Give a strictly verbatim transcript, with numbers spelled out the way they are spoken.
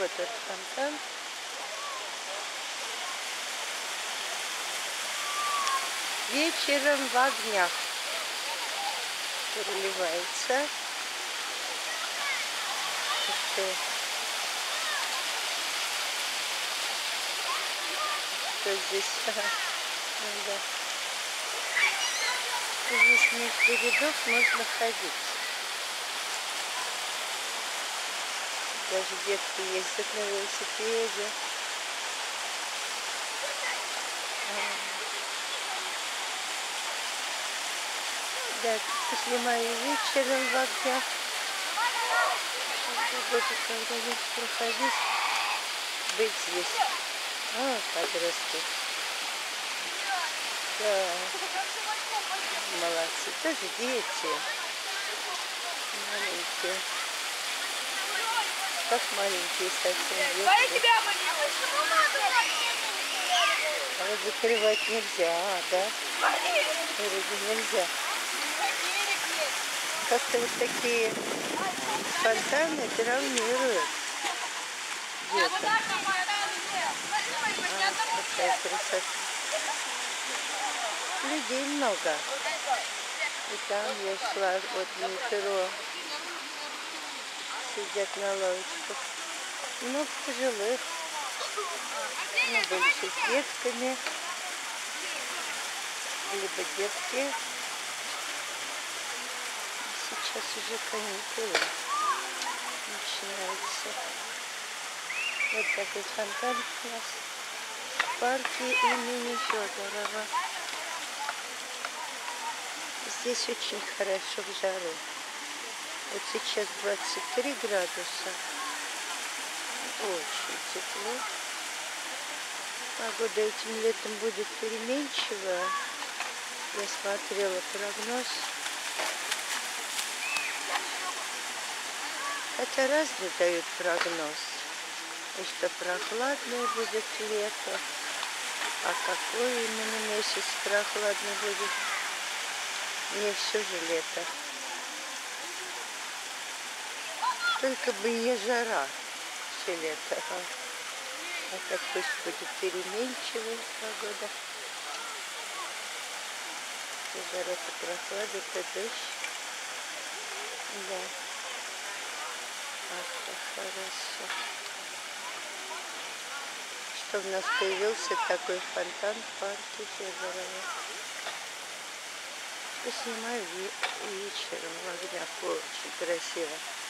Вот этот фонтан. Вечером в огнях переливается. Что, что здесь? Ага. Ну, да. Здесь между рядов можно ходить. Даже детки ездят на велосипеде. Да, поснимаю вечером в огнях. Погода когда-нибудь проходить, быть здесь. О, подростки. Да. Молодцы. Тоже дети. Маленькие. Как маленькие совсем дети. А вот закрывать нельзя, а, да? Вроде нельзя. Как-то вот такие фонтаны травмируют деток. А, какая красота. Людей много. И там я шла от метро. Сидят на лавочках. Много пожилых. Ну, больше с детками. Либо детки. Сейчас уже каникулы начинаются. Вот такой фонтан у нас в парке имени Федорова. Здесь очень хорошо в жару. Вот сейчас двадцать три градуса. Очень тепло. Погода этим летом будет переменчивая. Я смотрела прогноз. Хотя разные дают прогноз. И что прохладное будет лето. А какой именно месяц прохладный будет? Не все же лето. Только бы не жара все лето. А, а так пусть будет переменчивая погода. То жара, то прохлада, то дождь. Да. Ах, как хорошо. Что у нас появился такой фонтан в парке Федорова. Я снимаю вечером в огнях. Очень красиво.